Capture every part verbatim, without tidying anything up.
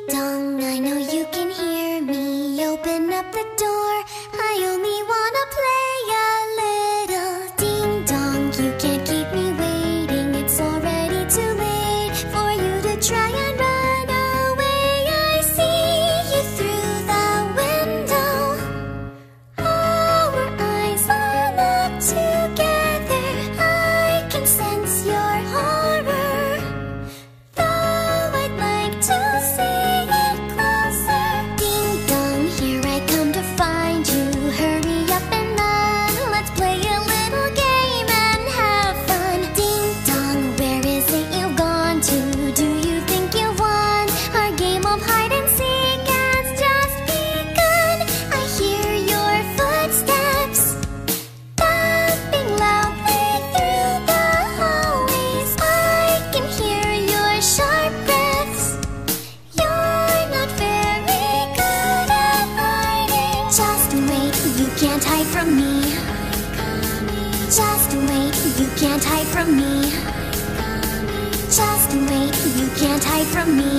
dong, I know you can hear me. Open up the door, I only wanna play a little. Ding dong, you can't keep me waiting. It's already too late for you to try and run away. I see you through the window. Our eyes are locked together. I can sense your horror. Though I'd like to see it closer. Ding dong, here I come to find you. Hurry up and run. Let's play a little game and have fun. Ding dong, where is it you've gone to? Do you think you've won? Our game of hide and seek has just begun. I hear your footsteps thumping loudly through the hallways. I can hear your sharp breaths. You're not very good at hiding. Just wait, you can't hide from me. Just wait, you can't hide from me. Just wait, you can't hide from me.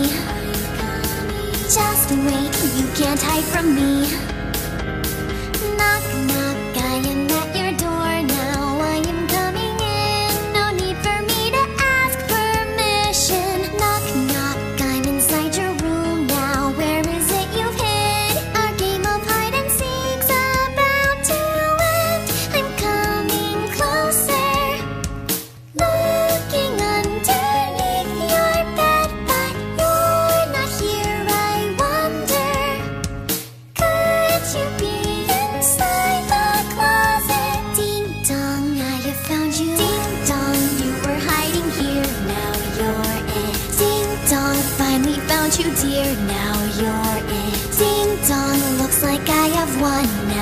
Just wait, you can't hide from me. Knock, knock, I am at your door now. I am coming in, no need for me to ask permission. Knock, knock, I'm inside your room now. Where is it you've hid? Our game of hide and seek's about to end. I'm coming closer, looking underneath your bed, but you're not here. I wonder, could you be inside the closet? Ding dong, I have found you. Ding dong, you were hiding here. Now you're it. Ding dong, finally found you, dear. Now you're it. Ding dong, looks like I have won.